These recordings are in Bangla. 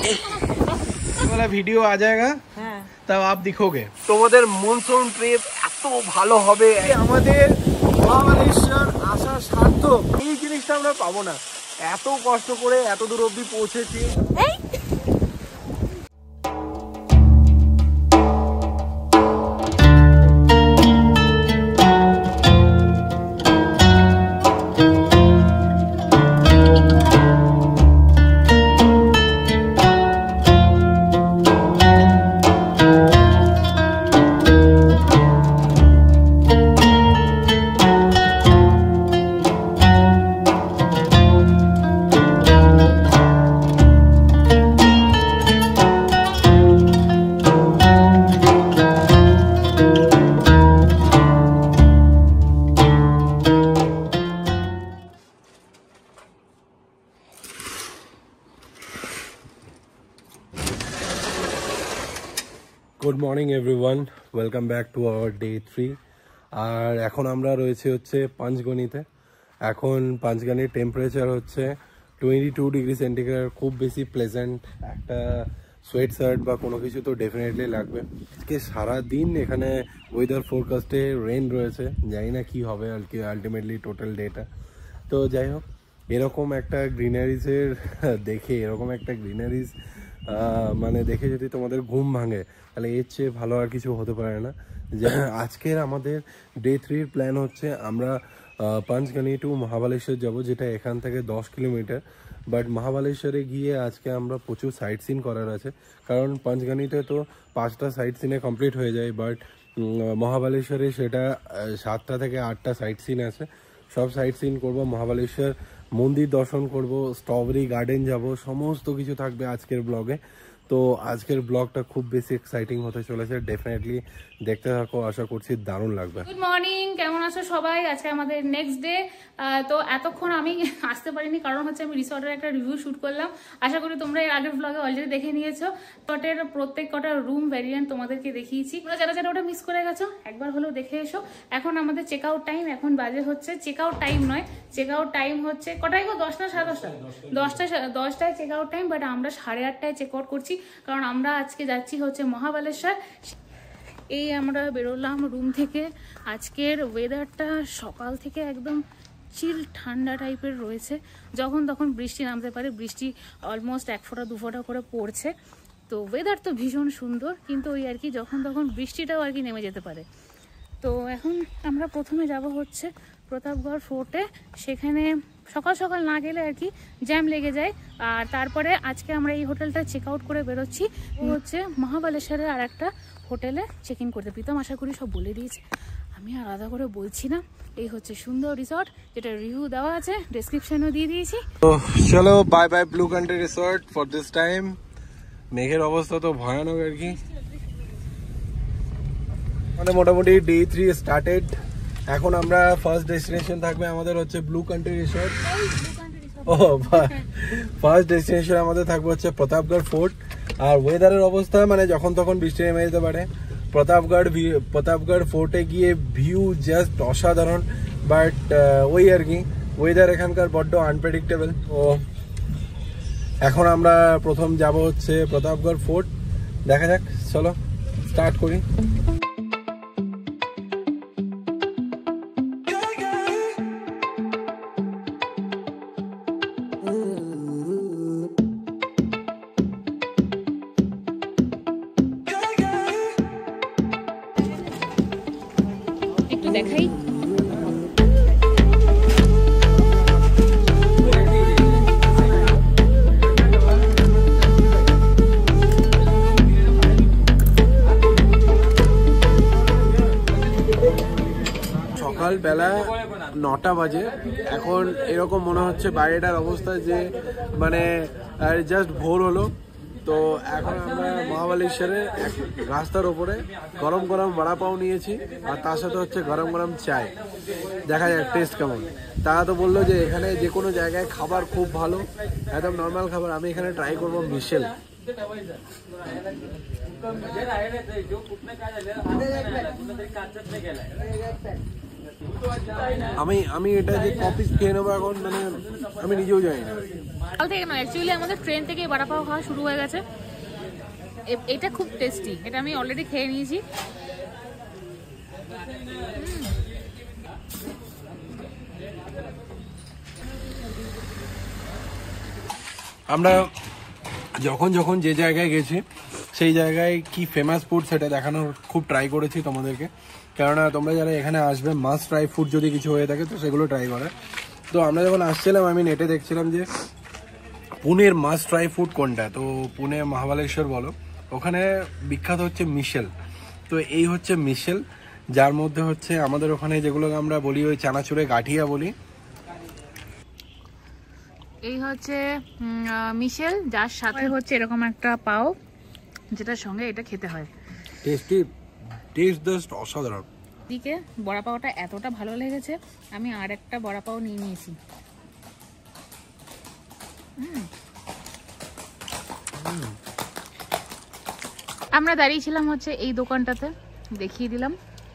वाला वीडियो आ जाएगा तब आप दिखोगे। তোমাদের মনসুন ট্রিপ এত ভালো হবে, আমাদের মহাবালেশ্বর আসা সার্থক। এই জিনিসটা আমরা পাবো না, এত কষ্ট করে এত দূর অবধি পৌঁছেছি। Good morning everyone, welcome back to our day 3। আর এখন আমরা রয়েছে হচ্ছে পাঁচগনিতে। এখন পাঁচগনির টেম্পারেচার হচ্ছে 22 ডিগ্রি সেন্টিগ্রেড, খুব বেশি প্লেজেন্ট। একটা সোয়েট শার্ট বা কোনো কিছু তো ডেফিনেটলি লাগবে। আজকে সারাদিন এখানে ওয়েদার ফোরকাস্টে রেন রয়েছে, জানি না কী হবে আর কি আলটিমেটলি টোটাল ডেটা। তো যাই হোক, এরকম একটা গ্রিনারিজের দেখে, এরকম একটা গ্রিনারিজ মানে দেখে যদি তোমাদের ঘুম ভাঙে, তাহলে এর চেয়ে ভালো আর কিছু হতে পারে না। আজকের আমাদের ডে 3-র প্ল্যান হচ্ছে আমরা পাঁচগানি টু মহাবালেশ্বর যাব, যেটা এখান থেকে 10 কিলোমিটার। বাট মহাবালেশ্বরে গিয়ে আজকে আমরা প্রচুর সাইট সিন করার আছে, কারণ পাঁচগানিতে তো 5টা সাইট সিনে কমপ্লিট হয়ে যায়, বাট মহাবালেশ্বরে সেটা 7টা থেকে 8টা সাইট সিন আছে। সব সাইট সিন করবো, মহাবালেশ্বর মন্দির দর্শন করব, স্ট্রবেরি গার্ডেন যাব, সমস্ত কিছু থাকবে আজকের ব্লগে। তো আজকের ব্লগটা খুব বেশি এক্সাইটিং হতে চলেছে, ডেফিনেটলি দেখতে থাকো, আশা করছি দারুণ লাগবে। গুড মর্নিং, কেমন আছো সবাই? আজকে আমাদের নেক্সট ডে। তো এতক্ষণ আমি আসতে পারিনি, কারণ হচ্ছে আমি রিসর্টের একটা রিভিউ শুট করলাম। আশা করি তোমরা এর আগের ব্লগে অলরেডি দেখে নিয়েছো। রিসর্টের প্রত্যেক কটা রুম ভ্যারিয়েন্ট তোমাদেরকে দেখিয়েছি। তোমরা যারা যারা ওটা মিস করে গেছো, একবার হলেও দেখে এসো। এখন আমাদের চেক আউট টাইম, এখন বাজে হচ্ছে চেক আউট টাইম নয়, চেক আউট টাইম হচ্ছে কটায় গো? 10 না 10:30? 10টায় চেক আউট টাইম, বাট আমরা 8:30টায় চেক আউট করছি, কারণ আমরা আজকে যাচ্ছি হচ্ছে মহাবালেশ্বর। এই আমরা বেরোলাম রুম থেকে। আজকের ওয়েদারটা সকাল থেকে একদম চিল ঠান্ডা টাইপের রয়েছে, যখন তখন বৃষ্টি নামতে পারে। বৃষ্টি অলমোস্ট 1 ফোঁটা 2 ফোঁটা করে পড়ছে। তো ওয়েদার তো ভীষণ সুন্দর, কিন্তু ওই আর কি যখন তখন বৃষ্টিটাও আর কি নেমে যেতে পারে। তো এখন আমরা প্রথমে যাব হচ্ছে প্রতাপগড় ফোর্টে। সেখানে সকাল সকাল না গেলে আর কি জ্যাম লেগে যায়। আর তারপরে আজকে আমরা এই হোটেলটা চেক আউট করে বেরোচ্ছি হচ্ছে মহাবালেশ্বরের আর একটা হোটেলে চেক ইন করতে। প্রীতম আশা করি সব বলে দিয়েছে, আমি আলাদা করে বলছি না। এই হচ্ছে সুন্দর রিসর্ট, যেটা রিভিউ দেওয়া আছে, ডেসক্রিপশনও দিয়ে দিয়েছি। তো চলো, bye bye Blue Country Resort for this time. মেঘের অবস্থা তো ভয়ানক আর কি। আমাদের মোটামুটি ডে 3 স্টার্টেড। এখন আমরা ফার্স্ট ডেস্টিনেশন থাকবে আমাদের হচ্ছে ব্লু কান্ট্রি রিসর্ট। ও ফার্স্ট ডেস্টিনেশন আমাদের থাকবে হচ্ছে প্রতাপগড় ফোর্ট। আর ওয়েদারের অবস্থা মানে যখন তখন বৃষ্টি নেমে যেতে পারে। প্রতাপগড় ফোর্টে গিয়ে ভিউ জাস্ট অসাধারণ, বাট ওই আর কি ওয়েদার এখানকার বড্ড আনপ্রেডিক্টেবল। ও এখন আমরা প্রথম যাব হচ্ছে প্রতাপগড় ফোর্ট। দেখা যাক, চলো স্টার্ট করি। একটু দেখাই। সকালবেলা 9টা বাজে। এখন এরকম মনে হচ্ছে বাইরেটার অবস্থা যে মানে জাস্ট ভোর হলো। তো এখন আমরা মহাবালেশ্বরে রাস্তার ওপরে গরম গরম বড়া পাও নিয়েছি, আর তার সাথে হচ্ছে গরম গরম চায়। দেখা যাক টেস্ট কেমন। তারা তো বললো যে এখানে যে কোনো জায়গায় খাবার খুব ভালো, একদম নর্মাল খাবার। আমি এখানে ট্রাই করবো মিশেল। আমি এটা যে কপি খেয়ে নেবো এখন, মানে আমি নিজেও জানি না। কাল থেকে না, অ্যাকচুয়ালি আমাদের ট্রেন থেকে বড়া পাও খাওয়া শুরু হয়ে গেছে। এটা খুব টেস্টি, এটা আমি অলরেডি খেয়ে নিয়েছি। আমরা যখন যখন যে জায়গায় গেছি সেই জায়গায় কি ফেমাস ফুড সেটা দেখানোর খুব ট্রাই করেছি তোমাদেরকে, কেননা তোমরা যারা এখানে আসবে মাস্ট ট্রাই ফুড যদি কিছু হয়ে থাকে তো সেগুলো ট্রাই করে। তো আমরা যখন আসছিলাম আমি নেটে দেখছিলাম যে পুনের মাস্ট ট্রাই ফুড কোনটা, তো পুনে মহাবালেশ্বর বলো, ওখানে বিখ্যাত হচ্ছে মিশেল। তো এই হচ্ছে মিশেল, যার মধ্যে হচ্ছে আমাদের ওখানে যেগুলোকে আমরা বলি ওই চানাচুরে গাঠিয়া বলি। এই হচ্ছে মিশেল, যার সাথে হচ্ছে এরকম একটা পাও, যেটার সঙ্গে এটা খেতে হয়। টেস্ট জাস্ট অসাধারণ। দিকে বড়া পাওটা এতটা ভালো লেগেছে, আমি আর একটা বড়া পাও নিয়ে নিয়েছি। আমরা দাঁড়িয়েছিলাম হচ্ছে এই দোকানটাতে, দেখিয়ে দিলাম।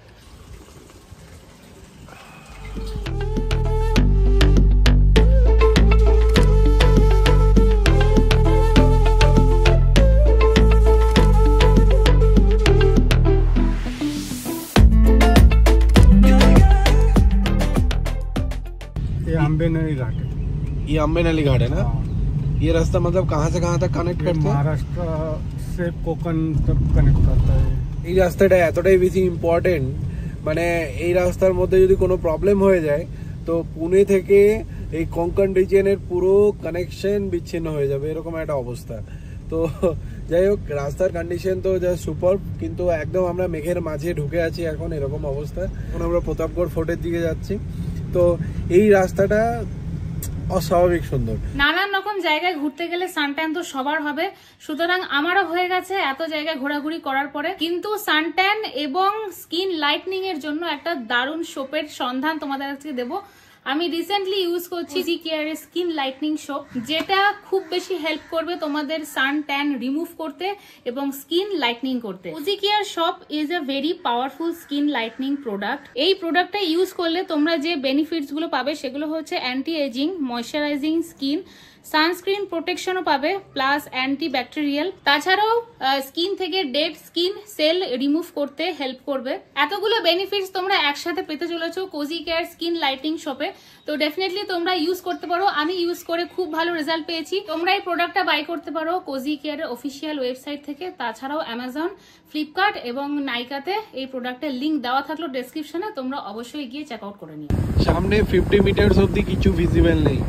अम्बेनली घाट है। ये अम्बेनली घाट है ना? ये रास्ता मतलब कहाँ से कहाँ तक कनेक्ट करता है? महाराष्ट्र से कोकण तक कनेक्ट करता है। এই রাস্তাটা এতটাই বেশি ইম্পর্টেন্ট, মানে এই রাস্তার মধ্যে যদি কোনো প্রবলেম হয়ে যায় তো পুনে থেকে এই কোঙ্কণ রিজিয়নের পুরো কানেকশন বিচ্ছিন্ন হয়ে যাবে, এরকম একটা অবস্থা। তো যাই হোক, রাস্তার কন্ডিশন তো জাস্ট সুপার, কিন্তু একদম আমরা মেঘের মাঝে ঢুকে আছি এখন, এরকম অবস্থা। এখন আমরা প্রতাপগড় ফোর্টের দিকে যাচ্ছি। তো এই রাস্তাটা অস্বাভাবিক সুন্দর। নানান রকম জায়গায় ঘুরতে গেলে সানট্যান তো সবার হবে, সুতরাং আমারও হয়ে গেছে এত জায়গায় ঘোরাঘুরি করার পরে। কিন্তু সানট্যান এবং স্কিন লাইটনিং এর জন্য একটা দারুণ সোপের সন্ধান তোমাদের আজকে দেবো। আমি রিসেন্টলি ইউজ করছি কোজি কেয়ারের স্কিন লাইটনিং সোপ, যেটা খুব বেশি হেল্প করবে তোমাদের সান ট্যান রিমুভ করতে এবং স্কিন লাইটনিং করতে। Cozy Care soap is a very powerful skin lightening product. এই প্রোডাক্টটা ইউজ করলে তোমরা যে বেনিফিটস গুলো পাবে সেগুলো হচ্ছে anti ageing, moisturising skin, sunscreen প্রোটেকশনও পাবে, প্লাস অ্যান্টি ব্যাকটেরিয়াল। তাছাড়াও স্কিন থেকে ডেড স্কিন সেল রিমুভ করতে হেল্প করবে। এতগুলো বেনিফিটস তোমরা একসাথে পেতে চলেছো কোজি কেয়ার স্কিন লাইটিং শপে, তো ডেফিনেটলি তোমরা ইউজ করতে পারো। আমি ইউজ করে খুব ভালো রেজাল্ট পেয়েছি। তোমরা এই প্রোডাক্টটা বাই করতে পারো কোজি কেয়ারের অফিসিয়াল ওয়েবসাইট থেকে, তাছাড়াও অ্যামাজন, ফ্লিপকার্ট এবং নাইকাতে এই প্রোডাক্টের লিঙ্ক দেওয়া থাকলো ডেসক্রিপশনে, তোমরা অবশ্যই গিয়ে চেক আউট করে নিও। সামনে 50 মিটার অবধি কিছু ভিজিবল নেই।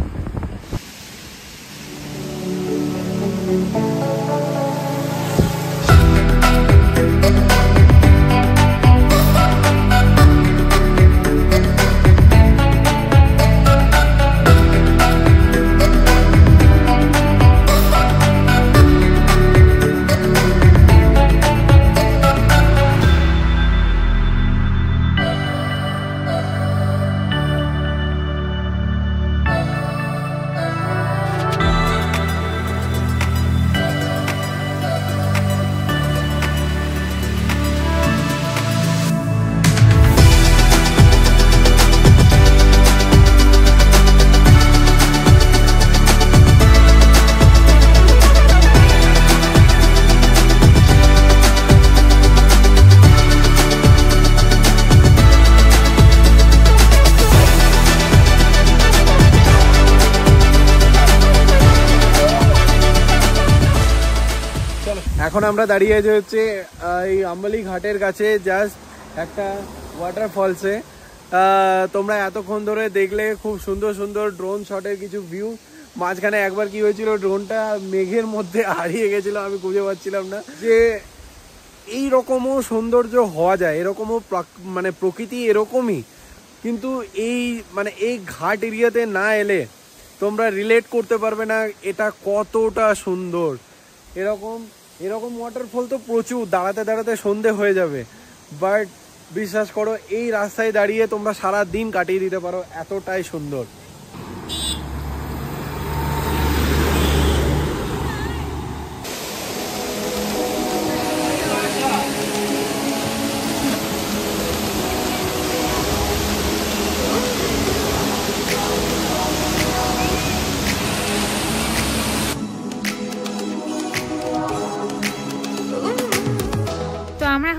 এখন আমরা দাঁড়িয়ে আছি হচ্ছে এই আম্বালি ঘাটের কাছে, জাস্ট একটা ওয়াটারফলসে। তোমরা এতক্ষণ ধরে দেখলে খুব সুন্দর সুন্দর ড্রোন শটের কিছু ভিউ। মাঝখানে একবার কি হয়েছিল, ড্রোনটা মেঘের মধ্যে হারিয়ে গেছিল, আমি খুঁজে পাচ্ছিলাম না। যে এই রকমও সৌন্দর্য হওয়া যায়, এরকমও মানে প্রকৃতি এরকমই, কিন্তু এই মানে এই ঘাট এরিয়াতে না এলে তোমরা রিলেট করতে পারবে না এটা কতটা সুন্দর। এরকম ওয়াটারফল তো প্রচুর, দাঁড়াতে দাঁড়াতে সন্ধে হয়ে যাবে, বাট বিশ্বাস করো এই রাস্তায় দাঁড়িয়ে তোমরা সারা দিন কাটিয়ে দিতে পারো, এতটাই সুন্দর।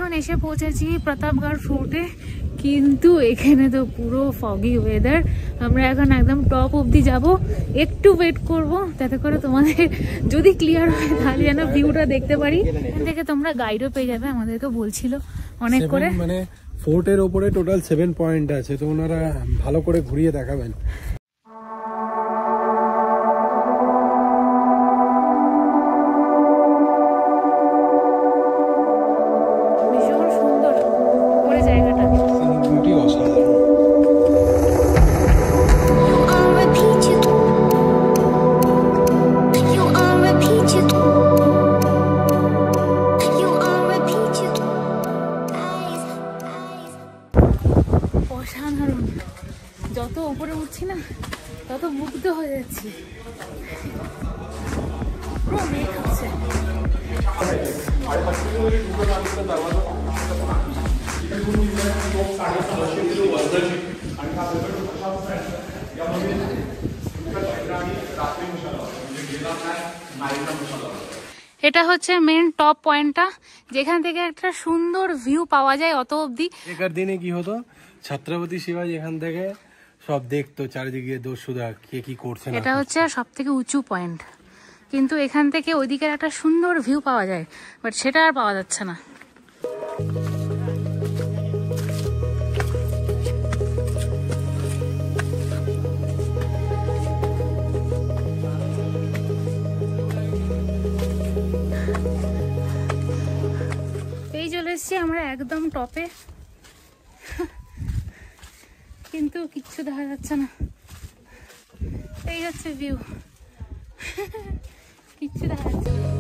এখন এসে পৌঁছেছি প্রতাপগড় ফোর্টে, কিন্তু এখানে তো পুরো ফগি ওয়েদার। আমরা এখন একদম টপ অবধি যাব, একটু ওয়েট করব যাতে করে তোমাদের যদি ক্লিয়ার হয় তাহলে যেন ভিউটা দেখতে পারি। এখান থেকে তোমরা গাইডও পেয়ে যাবে, আমাদেরকে বলছিল অনেক করে। মানে ফোর্টের ওপরে টোটাল 7 পয়েন্ট আছে, তো ওনারা ভালো করে ঘুরিয়ে দেখাবেন। ভীষণ সুন্দর করে জায়গাটা। বিউটি অসাধারণ। অসাধারণ, যত উপরে উঠছি না তত মুগ্ধ হয়ে যাচ্ছি। পুরো মেঘ হচ্ছে। এটা হচ্ছে মেন টপ পয়েন্টটা, যেখান থেকে একটা সুন্দর ভিউ পাওয়া যায় অত অবধি। এখানকার দিনে কি হতো, ছত্রপতি শিবাজী এখান থেকে সব দেখতো চারিদিকে দস্যুরা কে কি করছে না। এটা হচ্ছে সব থেকে উঁচু পয়েন্ট, কিন্তু এখান থেকে ওইদিকের একটা সুন্দর ভিউ পাওয়া যায়, বাট সেটা আর পাওয়া যাচ্ছে না। এই চলে এসছি আমরা একদম টপে, কিন্তু কিচ্ছু দেখা যাচ্ছে না। এই হচ্ছে ভিউ, কিচ্ছু দেখা যাচ্ছে না।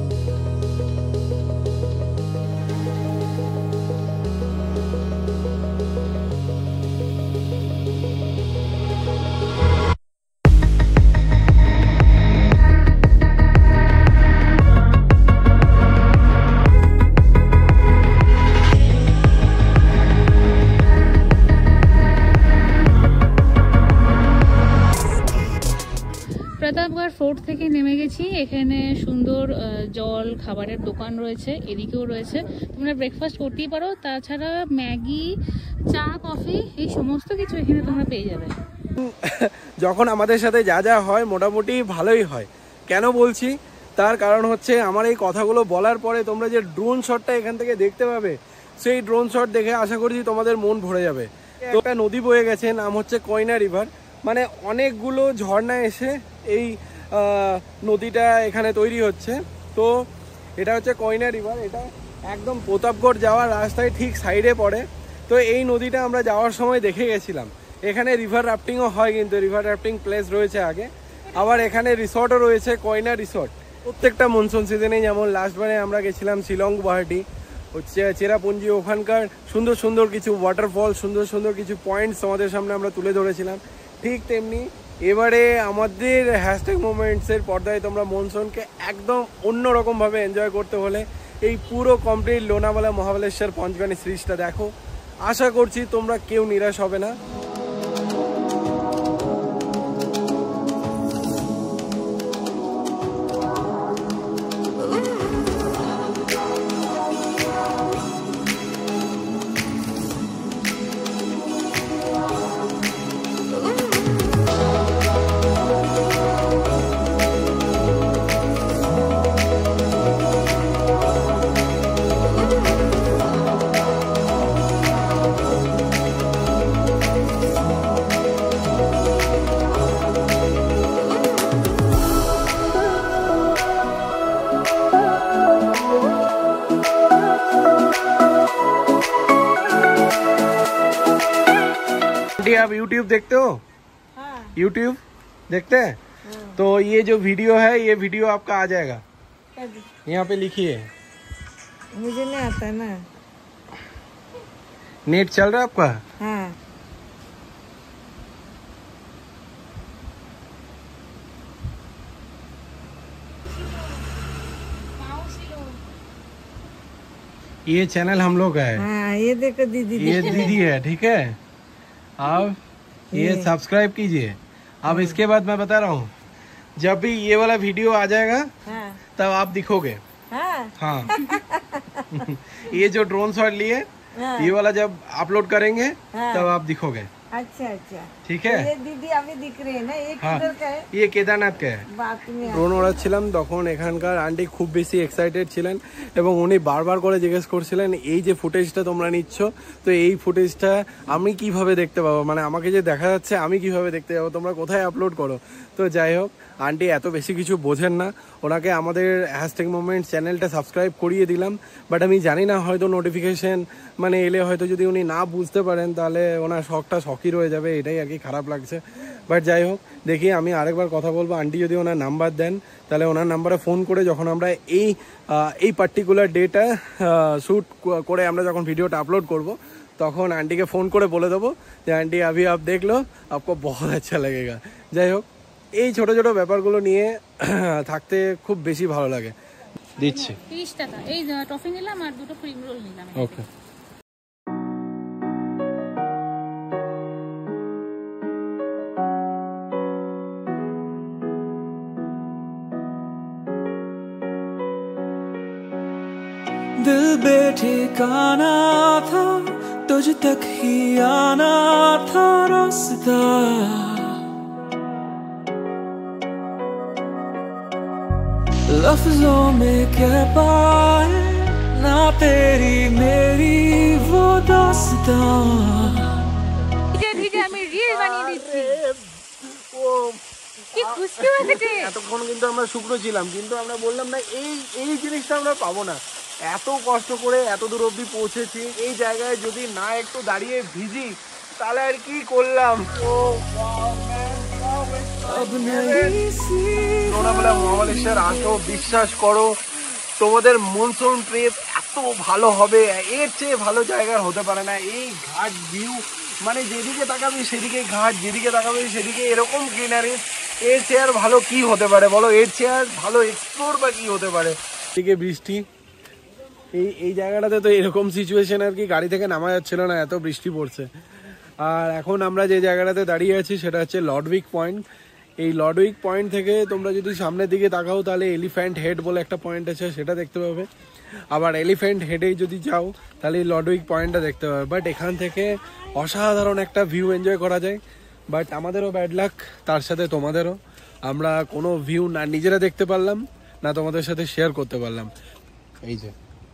প্রতাপগড় ফোর্ট থেকে নেমে গেছি। এখানে সুন্দর জল খাবারের দোকান রয়েছে, এদিকেও রয়েছে, তোমরা ব্রেকফাস্ট করতেই পারো। তাছাড়া ম্যাগি, চা, কফি এই সমস্ত কিছু এখানে তোমরা পেয়ে যাবে। যখন আমাদের সাথে যা যা হয় মোটামুটি ভালোই হয়। কেন বলছি, তার কারণ হচ্ছে আমার এই কথাগুলো বলার পরে তোমরা যে ড্রোন শটটা এখান থেকে দেখতে পাবে, সেই ড্রোন শট দেখে আশা করছি তোমাদের মন ভরে যাবে। তো একটা নদী বয়ে গেছে, নাম হচ্ছে কয়না রিভার। মানে অনেকগুলো ঝর্ণা এসে এই নদীটা এখানে তৈরি হচ্ছে। তো এটা হচ্ছে কয়না রিভার, এটা একদম প্রতাপগড় যাওয়ার রাস্তায় ঠিক সাইডে পড়ে। তো এই নদীটা আমরা যাওয়ার সময় দেখে গেছিলাম। এখানে রিভার রাফটিংও হয়, কিন্তু রিভার রাফটিং প্লেস রয়েছে আগে। আবার এখানে রিসর্টও রয়েছে, কয়না রিসর্ট। প্রত্যেকটা মনসুন সিজনে, যেমন লাস্টবারে আমরা গেছিলাম শিলং গুয়াহাটি হচ্ছে চেরাপুঞ্জি, ওখানকার সুন্দর সুন্দর কিছু ওয়াটারফল, সুন্দর সুন্দর কিছু পয়েন্টস তোমাদের সামনে আমরা তুলে ধরেছিলাম। ঠিক তেমনি এবারে আমাদের হ্যাশট্যাগ মোমেন্টসের পর্দায় তোমরা মনসুনকে একদম অন্যরকমভাবে এনজয় করতে হলে এই পুরো কমপ্লিট লোনাওয়ালা মহাবালেশ্বর পঞ্চগানি সিরিজটা দেখো। আশা করছি তোমরা কেউ নিরাশ হবে না। आप YouTube देखते हो? हाँ। YouTube देखते हैं? हाँ। तो ये जो वीडियो है, ये वीडियो आपका आ जाएगा, यहाँ पे लिखिए। मुझे नहीं आता ना। नेट चल रहा है आपका? हाँ। ये चैनल हम लोग का है। हाँ, ये देखो दीदी, ये दीदी है, ठीक है। आप ये सब्सक्राइब कीजिए। अब इसके बाद मैं बता रहा हूँ, जब भी ये वाला वीडियो आ जाएगा हाँ। तब आप दिखोगे। हाँ हाँ ये जो ड्रोन शॉट लिए ये वाला जब अपलोड करेंगे तब आप दिखोगे। अच्छा अच्छा ठीक है। ये दीदी अभी दिख रही है ना, ये किधर का है? ये কেদারনাথ কা है। बात में ড্রোন ওড়াচ্ছিলাম তখন এখানকার আন্টি খুব বেশি এক্সাইটেড ছিলেন এবং উনি বারবার করে জিজ্ঞেস করছিলেন এই যে ফুটেজটা তোমরা নিচ্ছ তো এই ফুটেজটা আমি কিভাবে দেখতে পাবো, মানে আমাকে যে দেখা যাচ্ছে আমি কিভাবে দেখতে পাবো, তোমরা কোথায় আপলোড করো। তো যাই হোক আন্টি এত বেশি কিছু বোঝেন না, ওনাকে আমাদের হ্যাশট্যাগ মোমেন্ট চ্যানেলটা সাবস্ক্রাইব করিয়ে দিলাম, বাট আমি জানি না হয়তো নোটিফিকেশন মানে এলে হয়তো যদি উনি না বুঝতে পারেন তাহলে ওনার শখটা শখই রয়ে যাবে, এটাই আর কি খারাপ লাগছে। বাট যাই হোক দেখি আমি আরেকবার কথা বলবো, আন্টি যদি ওনার নাম্বার দেন তাহলে ওনার নাম্বারে ফোন করে যখন আমরা এই পার্টিকুলার ডেটা শ্যুট করে আমরা যখন ভিডিওটা আপলোড করব তখন আন্টিকে ফোন করে বলে দেবো যে আন্টি अभी आप देख लो आपको बहुत अच्छा लगेगा। যাই হোক এই ছোট ছোট ব্যাপারগুলো নিয়ে থাকতে খুব বেশি ভালো লাগে। দিচ্ছি 30 টাকা এই টফি নিলাম আর দুটো ক্রিম রোল নিলাম। ওকে दिल बेठिकाना था तुझ तक ही आना था रास्ता, लफ्जों में कह पाए ना तेरी मेरी वो दास्तां। ধীরে আমি রিল বানিয়ে দিচ্ছি। কি খুশি হয়েছে। এতক্ষণ কিন্তু আমরা শুকনো ছিলাম কিন্তু আমরা বললাম না এই জিনিসটা আমরা পাবো না, এত কষ্ট করে এত দূর অবধি পৌঁছেছি, এই জায়গায় যদি না একটু দাঁড়িয়ে ভিজি তাহলে আর কি করলাম। মহাবালেশ্বর আসো, বিশ্বাস করো তোমাদের মনসুন ট্রিপ এত ভালো হবে, এর চেয়ে ভালো জায়গার হতে পারে না। এই ঘাট ভিউ মানে যেদিকে তাকাবি সেদিকে ঘাট, যেদিকে তাকাবি সেদিকে এরকম গ্রিনারি, এর চেয়ে আর ভালো কি হতে পারে বলো, এর চেয়ে আর ভালো এক্সপ্লোর বা কি হতে পারে। এদিকে বৃষ্টি, এই জায়গাটাতে তো এরকম সিচুয়েশন আর কি গাড়ি থেকে নামা যাচ্ছিল না, এত বৃষ্টি পড়ছে। আর এখন আমরা যে জায়গাটাতে দাঁড়িয়ে আছি সেটা হচ্ছে লর্ডউইক পয়েন্ট। এই লর্ডউইক পয়েন্ট থেকে তোমরা যদি সামনের দিকে তাকাও তাহলে এলিফ্যান্ট হেড বলে একটা পয়েন্ট আছে সেটা দেখতে পাবে, আবার এলিফ্যান্ট হেডেই যদি যাও তাহলে এই লর্ডউইক পয়েন্টটা দেখতে পাবে। বাট এখান থেকে অসাধারণ একটা ভিউ এনজয় করা যায়, বাট আমাদেরও ব্যাড লাক, তার সাথে তোমাদেরও। আমরা কোনো ভিউ না নিজেরা দেখতে পারলাম না তোমাদের সাথে শেয়ার করতে পারলাম। এই যে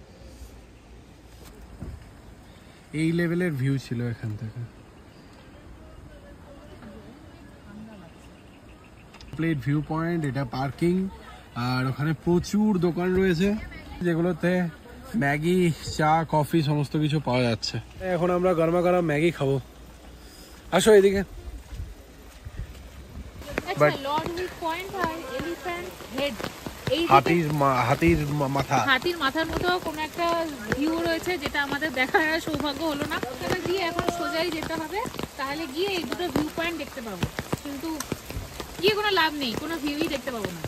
এই লেভেলের ভিউ ছিল এখান থেকে, প্লেট ভিউ পয়েন্ট, এটা পার্কিং, আর ওখানে প্রচুর দোকান রয়েছে যেগুলোতে ম্যাগি, চা, কফি সমস্ত কিছু পাওয়া যাচ্ছে। এখন আমরা গরমা গরম ম্যাগি খাবো, আসো এদিকে। আচ্ছা লর্ডউইক পয়েন্ট আর এলিফ্যান্ট হেড, এই হাতির মাথার মতো কোন একটা ভিউ রয়েছে যেটা আমাদের দেখার সৌভাগ্য হলো না। ওখানে গিয়ে এখন সোজাই যেতে হবে, তাহলে গিয়ে এই দুটো ভিউ পয়েন্ট দেখতে পাবো, কিন্তু গিয়ে কোনো লাভ নেই, কোনো ভিউই দেখতে পাবো না।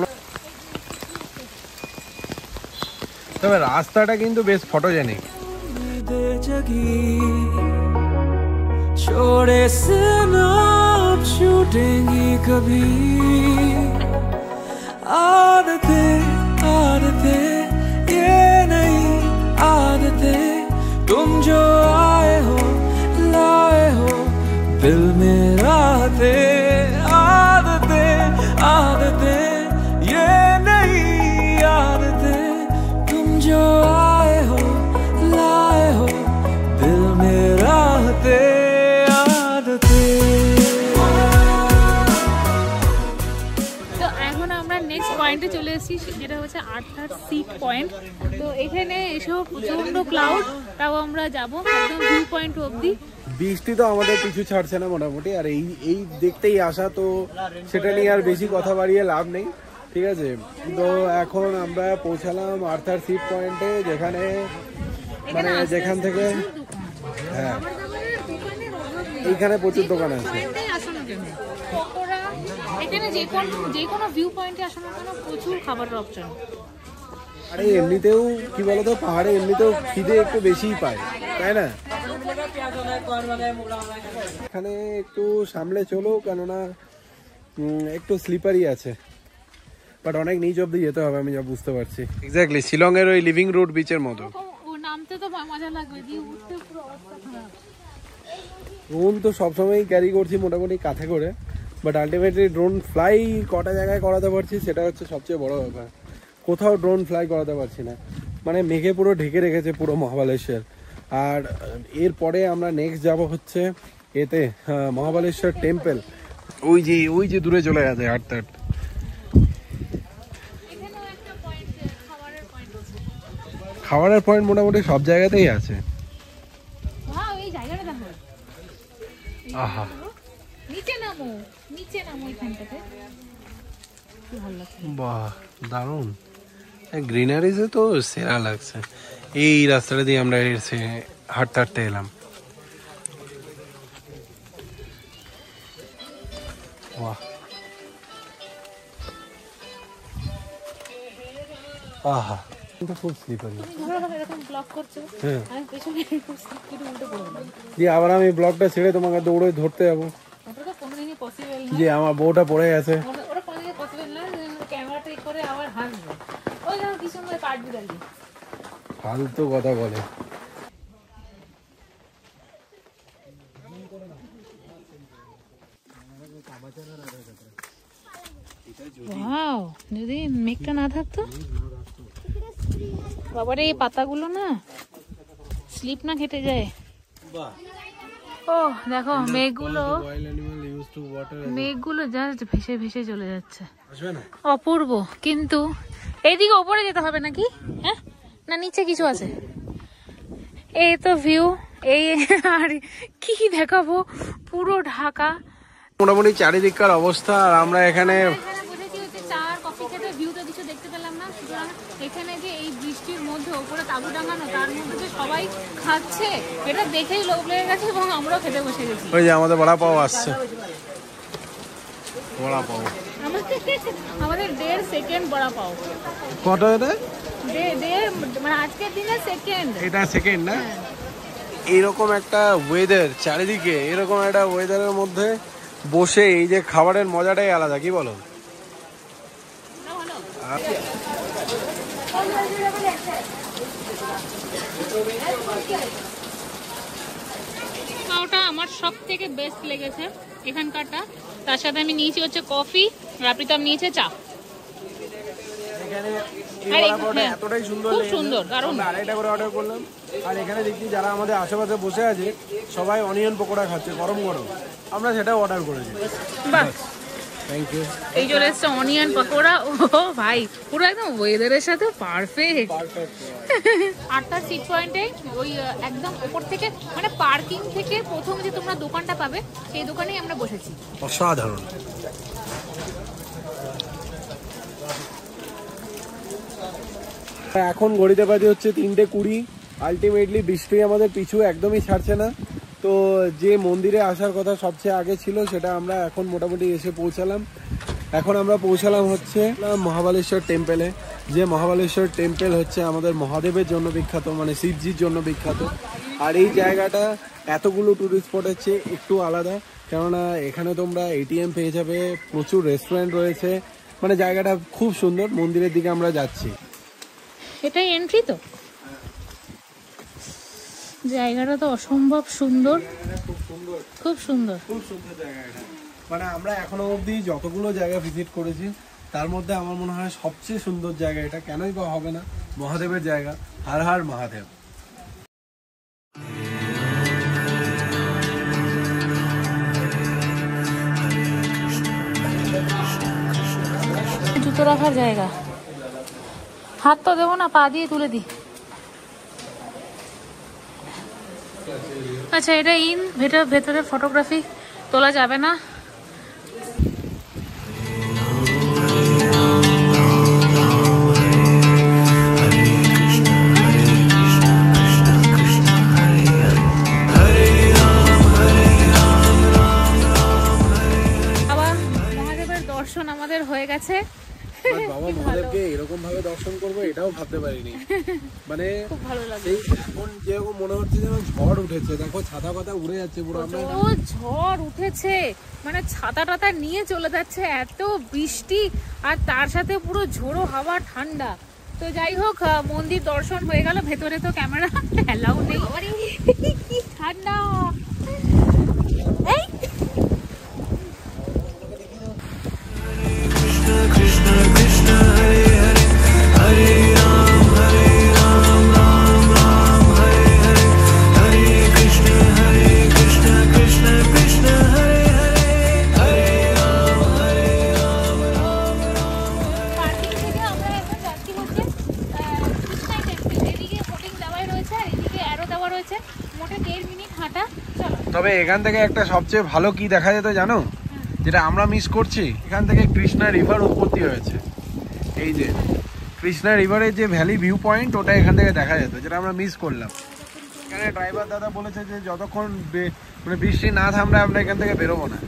তবে রাস্তাটা কিন্তু বেশ ফটোজেনিক। छोड़े से ना छूटेंगी कभी आदतें ये नहीं आदतें, तुम जो आए हो लाए हो दिल में राहतें। आदतें ये नहीं आदतें, तुम जो आए हो लाए हो दिल में राहतें। তো এখন আমরা নেক্সট পয়েন্টে চলে এসেছি যেটা হচ্ছে আর্থার সিট পয়েন্ট। তো এখানে এসেও প্রচন্ড ক্লাউড, তাও আমরা যাবো একদম ভিউ পয়েন্ট অবধি। বৃষ্টি তো আমাদের কিছু ছাড়ছে না মোটামুটি, আর এই দেখতেই আসা, তো সেটা নিয়ে আর বেশি কথা বাড়িয়ে লাভ নেই, ঠিক আছে। তো এখন আমরা পৌঁছালাম আর্থার সিট পয়েন্টে, যেখানে মানে যেখান থেকে হ্যাঁ এইখানে প্রচুর দোকান আছে। এখানে যে কোনো ভিউ পয়েন্টে আসানোর জন্য প্রচুর খাবারের অপশন। আরে এমনিতেও কি বলতো পাহাড়ে এমনিতেও খিদে একটু বেশিই পায়, তাই না? এখানে একটু সামলে চলো, কেননা একটু স্লিপারি আছে। বাট অনেক নিচ অব্দি যেতে হবে, আমি যা বুঝতে পারছি। এক্স্যাক্টলি শিলং এর ওই লিভিং রুট বিচের মতো। ও নামতে তো মজা লাগবে, দিয়ে উঠতে পুরো অবস্থা খারাপ। ড্রোন তো সবসময়ই ক্যারি করছি মোটামুটি কাঁধে করে, বাট আলটিমেটলি ড্রোন ফ্লাই কটা জায়গায় করাতে পারছি সেটা হচ্ছে সবচেয়ে বড় ব্যাপার। কোথাও ড্রোন ফ্লাই করাতে পারছি না, মানে মেঘে পুরো ঢেকে রেখেছে পুরো মহাবালেশ্বর। আর এরপরে আমরা নেক্সট যাব হচ্ছে এতে মহাবালেশ্বর টেম্পল, ওই যে দূরে চলে গেছে হাঁটতে হাঁটতে। এখানেও একটা পয়েন্ট, খাবারের পয়েন্ট আছে। খাবারের পয়েন্ট মোটামুটি সব জায়গাতেই আছে। ওয়াও, এই জায়গাটা দেখো। আহা, নিচে নামো এখানটাতে, কি ভালো লাগছে। বাহ দারুণ, গ্রিনারিজে তো সেরা লাগছে। এই রাস্তাটা দিয়ে আমরা এসে হাঁটতে হাঁটতে এলাম। বাহ, আহা, এটা খুব স্লিপারি। তুমি ধরো এরকম ব্লক করছো, হ্যাঁ, আমি পেছনে খুব স্লিপ করে উল্টে পড়লাম। দিয়ে আবার আমি ব্লগটা ছেড়ে তোমাকে দৌড়ে ধরতে যাবো, ওটা তো কোনোদিনই পসিবল না। যে আমার বউটা পড়ে গেছে। ওটা কোনোদিনই পসিবল না, ক্যামেরা ট্রিক করে আবার হাসবে। ওই দেখো কি সুন্দর কাঠবিড়ালি। ফালতু কথা বলে। ওয়াও, যদি মেঘটা না থাকতো। বাবারে এই পাতাগুলো না স্লিপ না কেটে যায়। ও দেখো মেঘগুলো জাস্ট ভেসে ভেসে চলে যাচ্ছে, অপূর্ব। কিন্তু এইদিকে ওপরে যেতে হবে নাকি? হ্যাঁ, না নিচে কিছু আছে? এই তো ভিউ, এই আর কি দেখাবো, পুরো ঢাকা মোটামুটি চারিদিককার অবস্থা। আর আমরা এখানে বুঝেছি হচ্ছে চা আর কফি খেতে, ভিউ তো কিছু দেখতে পেলাম না। সুতরাং এখানে যে এই বৃষ্টির মধ্যে উপরে তাঁবু টাঙানো, তার মধ্যে যে সবাই খাচ্ছে, এটা দেখেই লোভ লেগে গেছে এবং আমরাও খেতে বসে গেছি। ওই যে আমাদের বড়া পাও আসছে, বড়া পাও আমাদের 1.5 সেকেন্ড বড়া পাও। কত এটা? মানে আজকের দিনে সেকেন্ড, এটা সেকেন্ড না? এইরকম একটা ওয়েদার, চারিদিকে এরকম একটা ওয়েদারের মধ্যে বসে এই যে খাবারের মজাটাই আলাদা, কি বলো? ওটা আমার সব থেকে বেস্ট লেগেছে এখানকারটা। তার সাথে আমি নিয়েছি হচ্ছে কফি, আর প্রীতম নিয়েছে চা। এতটাই সুন্দর, খুব সুন্দর, দারুণ। আড়াইটা করে অর্ডার করলাম। আর এখানে দেখছি যারা আমাদের আশেপাশে বসে আছে সবাই অনিয়ন পকোড়া খাচ্ছে গরম গরম, আমরা সেটাও অর্ডার করেছি। বাহ, থ্যাংক ইউ। এই চলে এসছে অনিয়ন পকোড়া। ও ভাই, পুরো একদম ওয়েদারের সাথে পারফেক্ট। 8টা সিট পয়েন্টে ওই একদম উপর থেকে, মানে পার্কিং থেকে প্রথম যে তোমরা দোকানটা পাবে সেই দোকানেই আমরা বসেছি। অসাধারণ। এখন ঘড়িতে বাজে হচ্ছে 3:20। আলটিমেটলি বৃষ্টি আমাদের পিছু একদমই ছাড়ছে না। তো যে মন্দিরে আসার কথা সবচেয়ে আগে ছিল সেটা আমরা এখন মোটামুটি এসে পৌঁছালাম। এখন আমরা পৌঁছালাম হচ্ছে মহাবালেশ্বর টেম্পেলে। যে মহাবালেশ্বর টেম্পেল হচ্ছে আমাদের মহাদেবের জন্য বিখ্যাত, মানে শিবজির জন্য বিখ্যাত। আর এই জায়গাটা এতগুলো টুরিস্ট স্পটের চেয়ে একটু আলাদা, কেননা এখানে তোমরা এটিএম পেয়ে যাবে, প্রচুর রেস্টুরেন্ট রয়েছে, মানে জায়গাটা খুব সুন্দর। মন্দিরের দিকে আমরা যাচ্ছি। এটাই এন্ট্রি তো? জায়গাটা তো অসম্ভব সুন্দর, খুব সুন্দর, খুব সুন্দর জায়গা এটা। মানে আমরা এখনো অবধি যতগুলো জায়গা ভিজিট করেছি তার মধ্যে আমার মনে হয় সবচেয়ে সুন্দর জায়গা এটা। কেনই বা হবে না, মহাদেবের জায়গা। হর হর মহাদেব। জুতো রাখার জায়গা, হাত তো দেবো না, পা দিয়ে তুলে দিই। আচ্ছা, এটা ভেতরে ফটোগ্রাফি তোলা যাবে না। আমাদের হয়ে গেছে। বাবা মহাদেবকে এরকম ভাবে দর্শন করবো এটাও এটাও ভাবতে পারিনি। মানে খুব ভালো লাগে। এই এখন যেরকম মনে হচ্ছে যেন ঝড় উঠেছে, দেখো ছাতা পাতা উড়ে যাচ্ছে পুরো। আমরা ঝড় উঠেছে, মানে ছাতা টাতা নিয়ে চলে যাচ্ছে, এত বৃষ্টি আর তার সাথে পুরো ঝোড়ো হাওয়া, ঠান্ডা। তো যাই হোক, মন্দির দর্শন হয়ে গেল। ভেতরে তো ক্যামেরা এলাও নেই, কি ঠান্ডা। এই তবে এখান থেকে একটা সবচেয়ে ভালো কি দেখা যেত জানো, যেটা আমরা মিস করছি, এখান থেকে কৃষ্ণা রিভার উৎপত্তি হয়েছে। এই যে কৃষ্ণা রিভারের যে ভ্যালি ভিউ পয়েন্ট, ওটা এখান থেকে দেখা যেত, যেটা আমরা মিস করলাম। এখানে ড্রাইভার দাদা বলেছে যে যতক্ষণ মানে বৃষ্টি না থামলে আমরা এখান থেকে বেরোবো না।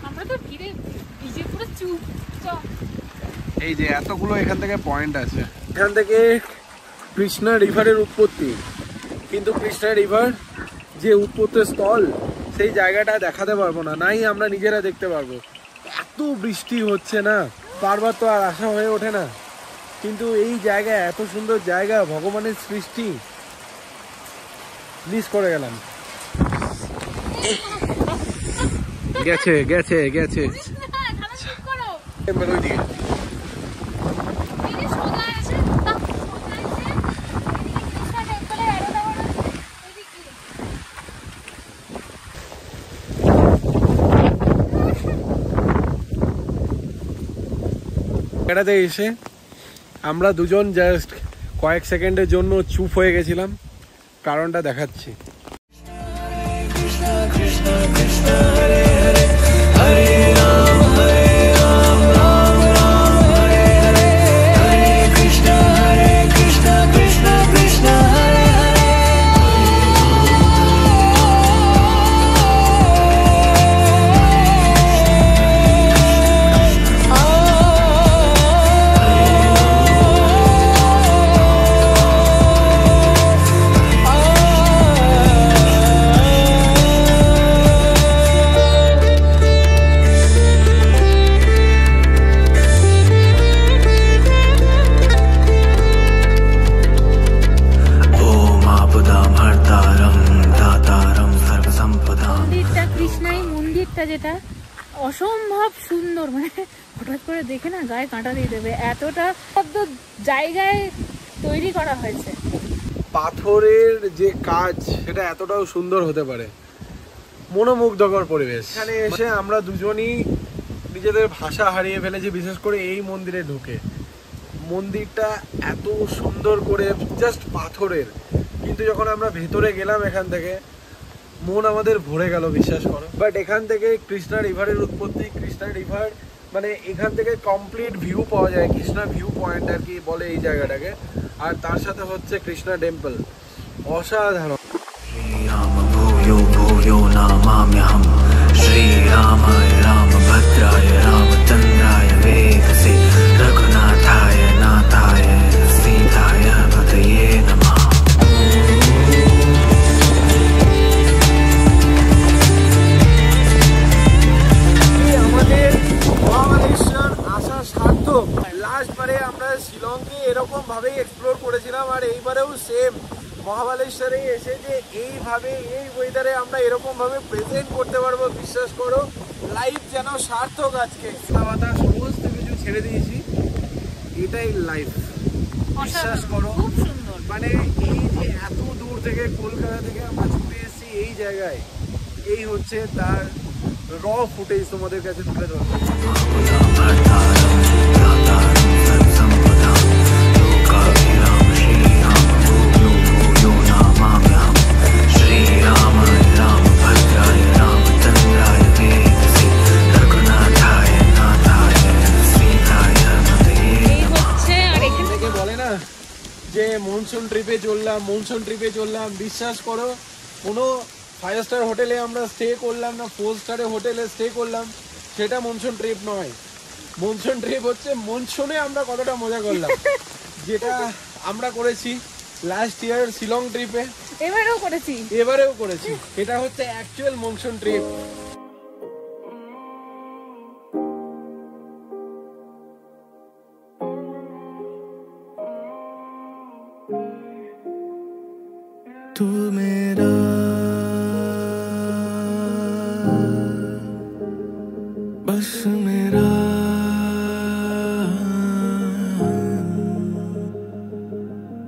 এই যে এতগুলো এখান থেকে পয়েন্ট আছে, এখান থেকে কৃষ্ণা রিভারের উৎপত্তি। কিন্তু কৃষ্ণা রিভার যে উৎপত্তি স্থল, সেই জায়গাটা দেখাতে পারবো না, নাই আমরা নিজেরা দেখতে পারবো। এত বৃষ্টি হচ্ছে না, বারবার তো আর আশা হয়ে ওঠে না। কিন্তু এই জায়গা, এত সুন্দর জায়গা, ভগবানের সৃষ্টি, মিস করে গেলাম। গেছে গেছে গেছে ওই দিকে। এটাতে এসে আমরা দুজন জাস্ট কয়েক সেকেন্ডের জন্য চুপ হয়ে গেছিলাম, কারণটা দেখাচ্ছি। যেটা অসম্ভব সুন্দর, মানে হঠাৎ করে দেখে না গায়ে কাঁটা দিয়ে দেবে, এতটা জায়গায় তৈরি করা হয়েছে। পাথরের যে কাজ, সেটা এতটাও সুন্দর হতে পারে, মনোমুগ্ধকর পরিবেশ। এখানে এসে আমরা দুজনই নিজেদের ভাষা হারিয়ে ফেলেছি, বিশেষ করে এই মন্দিরে ঢুকে। মন্দিরটা এত সুন্দর করে, জাস্ট পাথরের, কিন্তু যখন আমরা ভেতরে গেলাম এখান থেকে, মন আমাদের ভরে গেল, বিশ্বাস করো। বাট এখান থেকে কৃষ্ণা রিভারের উৎপত্তি, কৃষ্ণা রিভার মানে এখান থেকে কমপ্লিট ভিউ পাওয়া যায়, কৃষ্ণা ভিউ পয়েন্ট আর কি বলে এই জায়গাটাকে। আর তার সাথে হচ্ছে কৃষ্ণা টেম্পল, অসাধারণ। শ্রীরাম ভূয়ো ভূয়ো নামাম্যহম, শ্রীরামায় রামভদ্রায় রামচন্দ্রায় वेधसे, रघुनाथाय नाथाय सीताय पतये नमः। লাস্টবারে আমরা শিলংকে এরকম ভাবেই এক্সপ্লোর করেছিলাম, আর এইবারেও সেম মহাবালেশ্বরে এসে যে এইভাবে এই ওয়েদারে আমরা এরকম ভাবে প্রেজেন্ট করতে পারবো, বিশ্বাস করো লাইফ যেন সার্থক। আজকে খাওয়া সমস্ত কিছু ছেড়ে দিয়েছি, এটাই লাইফ, বিশ্বাস করো। মানে এই যে এত দূর থেকে, কলকাতা থেকে আমরা ছুটে এসেছি এই জায়গায়, এই হচ্ছে তার র ফুটেজ তোমাদের কাছে তুলে ধরবো। যে মনসুন ট্রিপে চললাম, বিশ্বাস করো কোনো 5 স্টার হোটেলে আমরা স্টে করলাম না, 4 স্টারের হোটেলে স্টে করলাম, সেটা মনসুন ট্রিপ নয়। মনসুন ট্রিপ হচ্ছে মনসুনে আমরা কতটা মজা করলাম, যেটা আমরা করেছি লাস্ট ইয়ার শিলং ট্রিপে, এবারেও করেছি। এটা হচ্ছে অ্যাকচুয়াল মনসুন ট্রিপ। तू मेरा बस मेरा